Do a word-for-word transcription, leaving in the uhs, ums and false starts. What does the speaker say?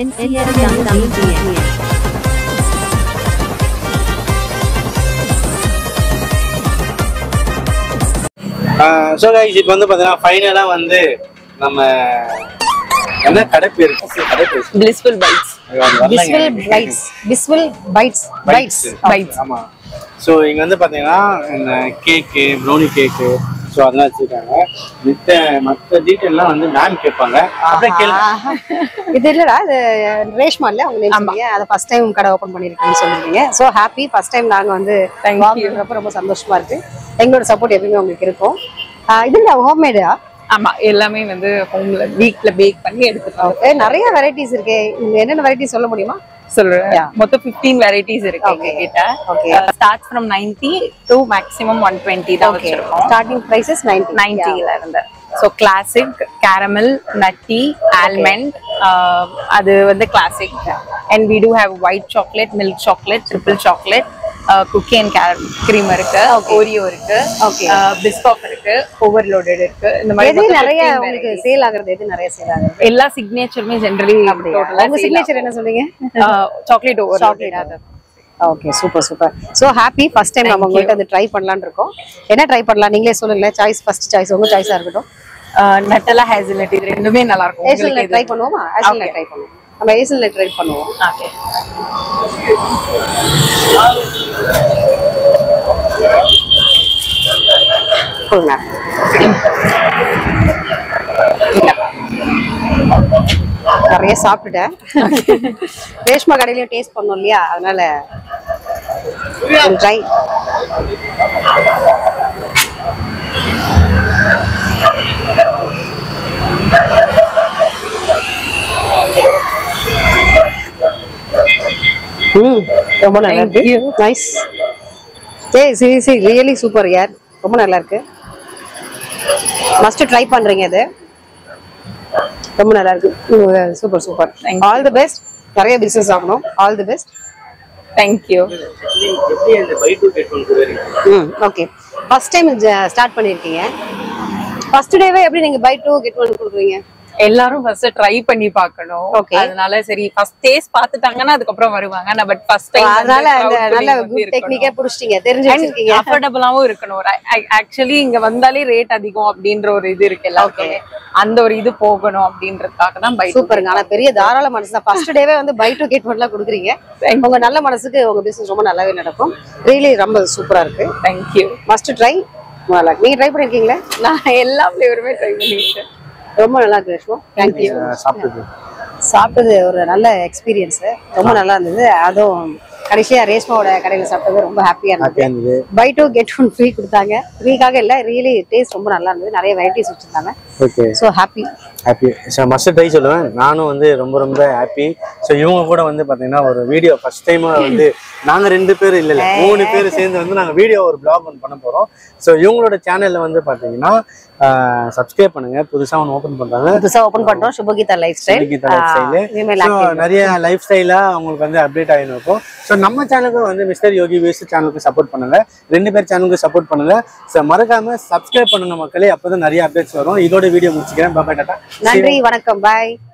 N C R Tamil Media. So guys இப்போ வந்து பார்த்தீங்கன்னா ஃபைனலாக வந்து நம்ம என்ன கடை பேர் கடை பேர் Blissful Bites. Blissful Bites. Blissful Bites. Bites. Bites. ஆமாம். ஸோ இங்கே வந்து பார்த்தீங்கன்னா இந்த கேக்கு ப்ரௌனி கேக்கு ஸோ அதெல்லாம் வச்சுருக்காங்க. மித்த மற்ற டீட்டெயிலாம் வந்து மேம் கேட்பாங்க. அப்படியே கேள்வி இது இல்லடா இது ரேஷ்மா இல்ல உங்க நேம் சொன்னீங்க அதை ஃபர்ஸ்ட் டைம் கடை ஓபன் பண்ணிருக்கீங்கன்னு சொல்லிருக்கீங்க. சோ ஹாப்பி ஃபர்ஸ்ட் டைம் நாங்க வந்து வாங்குறப்ப ரொம்ப சந்தோஷமா இருக்கு. எங்களோட சப்போர்ட் எப்பவுமே உங்களுக்கு இருக்கும். இது இல்ல ஹோம்மேடா? ஆமா, எல்லாமே வந்து ஹோம்ல வீக்ல பேக் பண்ணி எடுத்துட்டோம். ஓகே, நிறைய வெரைட்டிஸ் இருக்கு. என்னென்ன வெரைட்டிஸ் சொல்ல முடியுமா? சொல்றேன். மொத்தம் fifteen varieties இருக்கு எங்க கிட்ட. Okay, starts from ninety to maximum one twenty தான் வச்சிருக்கோம். ஸ்டார்டிங் பிரைசஸ் ninety ninety ல இருந்து. So classic, caramel, nutty, almond, uh, அது வந்து classic. And we do have white chocolate, milk chocolate, triple chocolate, uh, cookie and cream இருக்கு, oreo இருக்கு, uh, biscoff இருக்கு, overloaded இருக்கு. இந்த மாதிரி எது நிறைய உங்களுக்கு சேல் ஆகுறது? எது நிறைய சேல் ஆகுது? எல்லா சிக்னேச்சருமே ஜெனரலி டோட்டலா உங்க சிக்னேச்சர் என்ன சொல்றீங்க? Chocolate overloaded. Okay, super super. So happy first time நம்ம உங்கள்ட்ட வந்து ட்ரை பண்ணலாம்னு இருக்கோம். என்ன ட்ரை பண்ணலாம் நீங்களே சொல்லுங்க. சாய்ஸ் ஃபர்ஸ்ட் சாய்ஸ் உங்க சாய்ஸா இருக்கட்டும். நட்டலா ஹேசல்நட் இது ரெண்டுமே நல்லா இருக்கும். ஹேசல்நட் ட்ரை பண்ணுவோமா? ஹேசல்நட் ட்ரை பண்ணுவோம். நம்ம ஹேசல்நட் ட்ரை பண்ணுவோம். ஓகே. சொல்லுங்க. நிறைய சாப்பிட்டுட்டேன். ரேஷ்மா கடையிலயும் டேஸ்ட் பண்ணோம் இல்லையா, அதனால ட்ரை. ம், ரொம்ப நல்லா இருக்கு. நைஸ். ஏய் சீரியஸ்லி ரியலி சூப்பர் யார், ரொம்ப நல்லா இருக்கு. மஸ்ட் ட்ரை பண்றீங்க இது, ரொம்ப நல்லா இருக்கு. Super super. All the best. நிறைய பிசினஸ் ஆகணும். All the best. Thank you. எப்படி அந்த பை டு கெட் ஒன் கொடுக்குறீங்க? ம், ஓகே. ஃபர்ஸ்ட் டைம் ஸ்டார்ட் பண்ணிருக்கீங்க. ஃபர்ஸ்ட் டேவே எப்படி நீங்க பை டூ கெட் ஒன் கொடுக்குறீங்க? எல்லாரும் ஃபர்ஸ்ட் ட்ரை பண்ணி பார்க்கணும். அதனால சரி ஃபர்ஸ்ட் டேஸ்ட் பார்த்துட்டாங்கன்னா அதுக்கு அப்புறம் வருவாங்க. நான் பட் ஃபர்ஸ்ட் டைம் அதனால அந்த நல்ல குட் டெக்னிக்கே புடிச்சிட்டீங்க, தெரிஞ்சு வச்சிருக்கீங்க. அஃபோர்டபிளாவும் இருக்கணும். ஆக்சுவலி இங்க வந்தாலே ரேட் அதிகம் அப்படின்ற ஒரு இது இருக்கு எல்லாருக்கும். அந்த ஒரு இது போகணும் அப்படின்றதுக்காக தான் பை. சூப்பருங்க. ஆனா பெரிய தாராள மனசு தான். ஃபர்ஸ்ட் டேவே வந்து பை டூ கெட் ஒன்லாம் கொடுக்குறீங்க. உங்க நல்ல மனசுக்கு உங்க பிசினஸ் ரொம்ப நல்லாவே நடக்கும். ரியலி ரொம்ப சூப்பரா இருக்கு. Thank you. Must try. நீங்க ட்ரை பண்ணிருக்கீங்களா? நான் எல்லா ஃப்ளேவருமே ட்ரை பண்ணிருக்கேன். ரொம்ப நல்லா இருக்கு ரேஷ்மா. Thank you. சாப்பிட்டது சாப்பிட்டது ஒரு நல்ல எக்ஸ்பீரியன்ஸ். ரொம்ப நல்லா இருந்தது. அதுவும் கடைசியா ரேஷ்மாவோட கடையில சாப்பிட்டது ரொம்ப ஹாப்பியா இருந்தது. Buy two get one free கொடுத்தாங்க. ஃப்ரீக்காக இல்ல, ரியலி டேஸ்ட் ரொம்ப நல்லா இருந்தது. நிறைய வெரைட்டிஸ் வச்சிருந்தாங்க. Okay, so happy happy. So must try சொல்லுவேன். நானும் வந்து ரொம்ப ரொம்ப ஹாப்பி. ஸோ இவங்க கூட வந்து பார்த்தீங்கன்னா ஒரு வீடியோ ஃபர்ஸ்ட் டைமாக வந்து நாங்கள் ரெண்டு பேர் இல்லை இல்லை மூணு பேர் சேர்ந்து வந்து நாங்கள் வீடியோ ஒரு பிளாக் ஒன்று பண்ண போகிறோம். ஸோ இவங்களோட சேனலில் வந்து பார்த்தீங்கன்னா சப்ஸ்கிரைப் பண்ணுங்க. புதுசாக ஒன்று ஓப்பன் பண்ணுறாங்க. புதுசாக ஓப்பன் பண்ணுறோம். Subhageetha lifestyle. Subhageetha lifestyle நிறைய லைஃப் ஸ்டைலாக அவங்களுக்கு வந்து அப்டேட் ஆகின்னு இருக்கும். ஸோ நம்ம சேனலுக்கு வந்து மிஸ்டர் யோகி வேஸ்ட் சேனலுக்கு சப்போர்ட் பண்ணுங்க. ரெண்டு பேர் சேனலுக்கு சப்போர்ட் பண்ணுங்க. ஸோ மறக்காம சப்ஸ்கிரைப் பண்ணுங்க மக்களே, அப்போதான் நிறைய அப்டேட்ஸ் வரும். இதோட வீடியோ முடிச்சுக்கிறேன். பாய் டாடா. நன்றி, வணக்கம், பாய்.